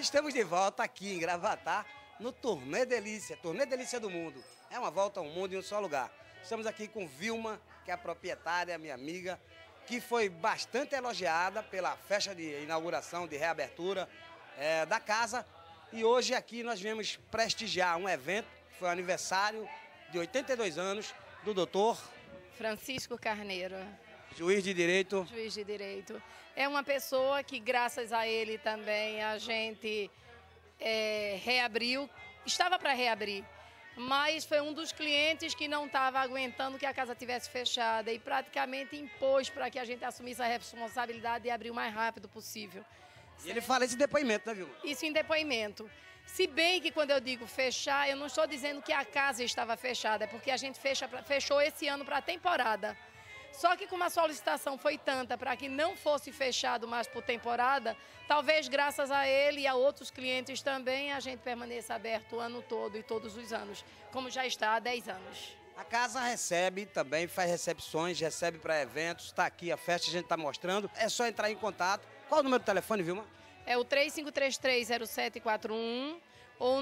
Estamos de volta aqui em Gravatá, no Turnê Delícia do Mundo. É uma volta ao mundo em um só lugar. Estamos aqui com Vilma, que é a proprietária, minha amiga, que foi bastante elogiada pela festa de inauguração, de reabertura da casa. E hoje aqui nós viemos prestigiar um evento, que foi o aniversário de 82 anos do doutor Francisco Carneiro. Juiz de Direito. Juiz de Direito. É uma pessoa que, graças a ele também, a gente reabriu. Estava para reabrir, mas foi um dos clientes que não estava aguentando que a casa tivesse fechada e praticamente impôs para que a gente assumisse a responsabilidade de abrir o mais rápido possível. E ele fala esse depoimento, né, Vilma? Isso em depoimento. Se bem que quando eu digo fechar, eu não estou dizendo que a casa estava fechada, é porque a gente fechou esse ano para a temporada. Só que como a solicitação foi tanta para que não fosse fechado mais por temporada, talvez graças a ele e a outros clientes também a gente permaneça aberto o ano todo e todos os anos, como já está há 10 anos. A casa recebe também, faz recepções, recebe para eventos, está aqui a festa, a gente está mostrando. É só entrar em contato. Qual o número do telefone, Vilma? É o 3533-0741 ou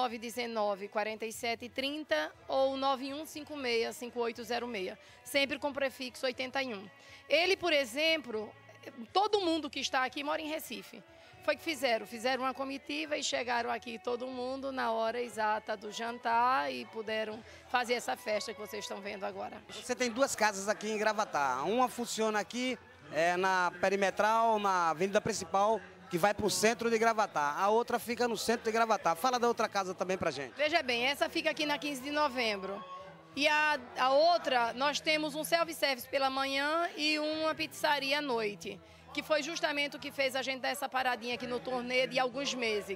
9919-4730 ou 9156-5806, sempre com prefixo 81. Ele, por exemplo, todo mundo que está aqui mora em Recife. Foi que fizeram uma comitiva e chegaram aqui todo mundo na hora exata do jantar e puderam fazer essa festa que vocês estão vendo agora. Você tem duas casas aqui em Gravatá. Uma funciona aqui na Perimetral, na Avenida Principal, que vai para o centro de Gravatá. A outra fica no centro de Gravatá. Fala da outra casa também pra gente. Veja bem, essa fica aqui na 15 de novembro. E a outra, nós temos um self-service pela manhã e uma pizzaria à noite, que foi justamente o que fez a gente dar essa paradinha aqui no turnê de alguns meses.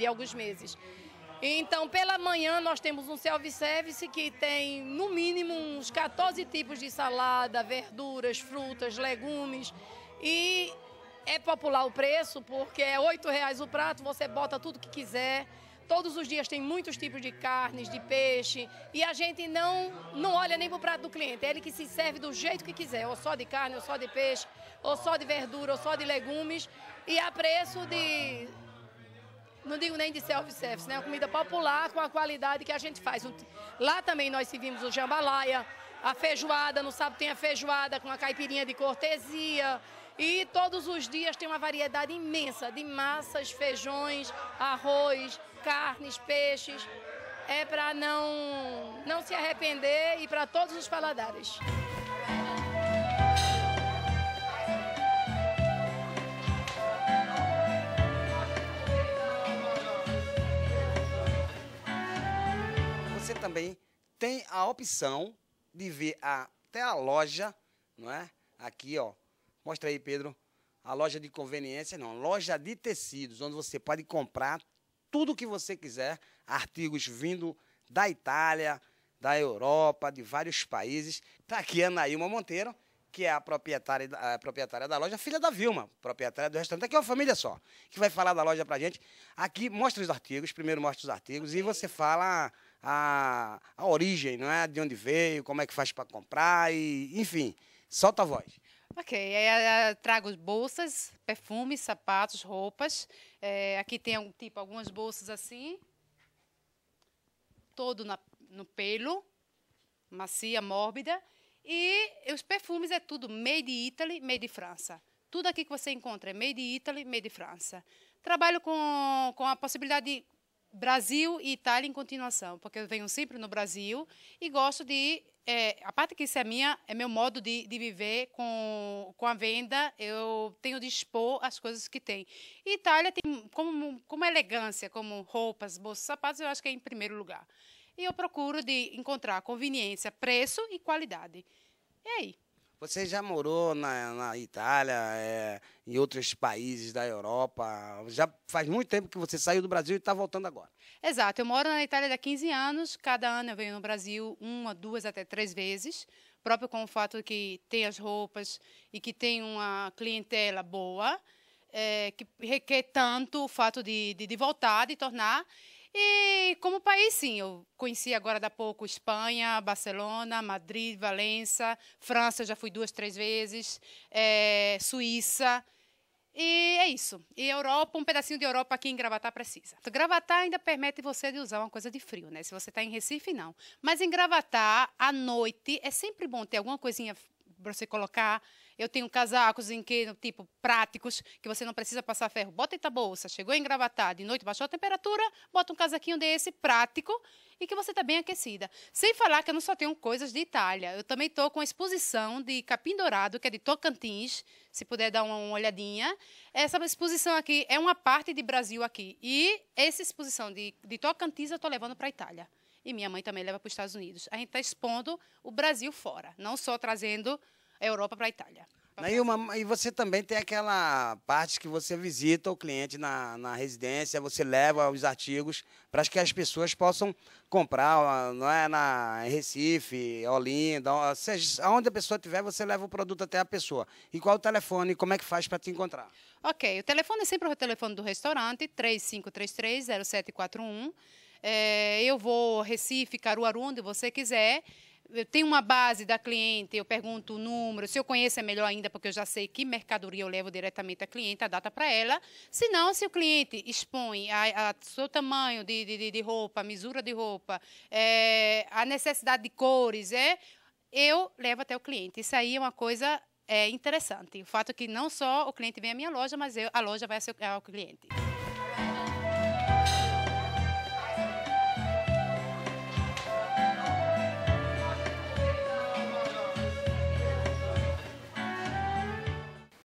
Então, pela manhã, nós temos um self-service que tem, no mínimo, uns 14 tipos de salada, verduras, frutas, legumes. E é popular o preço, porque é R$8 o prato, você bota tudo que quiser. Todos os dias tem muitos tipos de carnes, de peixe, e a gente não olha nem para o prato do cliente. É ele que se serve do jeito que quiser, ou só de carne, ou só de peixe, ou só de verdura, ou só de legumes, e a preço de... Não digo nem de self-service, né? Uma comida popular com a qualidade que a gente faz. Lá também nós servimos o jambalaya, a feijoada, no sábado tem a feijoada com a caipirinha de cortesia. E todos os dias tem uma variedade imensa de massas, feijões, arroz, carnes, peixes. É para não se arrepender e para todos os paladares. Você também tem a opção de vir até a loja, não é? Aqui, ó. Mostra aí, Pedro. A loja de conveniência, não. Loja de tecidos, onde você pode comprar tudo o que você quiser. Artigos vindo da Itália, da Europa, de vários países. Está aqui a Anaíma Monteiro, que é a proprietária da loja, filha da Vilma, proprietária do restaurante. Aqui é uma família só, que vai falar da loja pra gente. Aqui mostra os artigos, primeiro mostra os artigos e você fala a origem, não é? De onde veio, como é que faz para comprar e, enfim, solta a voz. Ok, trago bolsas, perfumes, sapatos, roupas. Aqui tem algumas bolsas assim, todo no pelo, macia, mórbida. E os perfumes é tudo made in Italy, made in França. Tudo aqui que você encontra é made in Italy, made in França. Trabalho com a possibilidade de Brasil e Itália em continuação, porque eu venho sempre no Brasil e gosto de... a parte que isso é meu modo de viver com a venda, eu tenho de expor as coisas que tem. E Itália tem como elegância, como roupas, bolsas, sapatos, eu acho que é em primeiro lugar. E eu procuro de encontrar conveniência, preço e qualidade. E aí? Você já morou na Itália, em outros países da Europa? Já faz muito tempo que você saiu do Brasil e está voltando agora. Exato. Eu moro na Itália há 15 anos. Cada ano eu venho no Brasil 1, 2, até 3 vezes. Próprio com o fato de que tem as roupas e que tem uma clientela boa, que requer tanto o fato de voltar, de tornar. E como país, sim, eu conheci agora há pouco Espanha, Barcelona, Madrid, Valência, França, eu já fui 2, 3 vezes, Suíça. E é isso. E Europa, um pedacinho de Europa aqui em Gravatá precisa. Então, Gravatá ainda permite você de usar uma coisa de frio, né? Se você está em Recife, não. Mas em Gravatá, à noite, é sempre bom ter alguma coisinha para você colocar. Eu tenho casacos tipo práticos, que você não precisa passar ferro. Bota em bolsa, chegou em Gravatá, de noite baixou a temperatura, bota um casaquinho desse prático e que você está bem aquecida. Sem falar que eu não só tenho coisas de Itália. Eu também estou com a exposição de capim dourado, que é de Tocantins, se puder dar uma olhadinha. Essa exposição aqui é uma parte de Brasil aqui. E essa exposição de Tocantins eu estou levando para a Itália. E minha mãe também leva para os Estados Unidos. A gente está expondo o Brasil fora, não só trazendo a Europa para a Itália. E você também tem aquela parte que você visita o cliente na residência, você leva os artigos para que as pessoas possam comprar, não é, em Recife, Olinda, seja, onde a pessoa estiver, você leva o produto até a pessoa. E qual o telefone, como é que faz para te encontrar? Ok, o telefone é sempre o telefone do restaurante, 3533-0741. Eu vou Recife, Caruaru, onde você quiser. Eu tenho uma base da cliente, eu pergunto o número, se eu conheço é melhor ainda, porque eu já sei que mercadoria eu levo diretamente à cliente, a data para ela. Se não, se o cliente expõe a seu tamanho de roupa, a misura de roupa, a necessidade de cores, eu levo até o cliente. Isso aí é uma coisa interessante. O fato é que não só o cliente vem à minha loja, mas a loja vai ao cliente.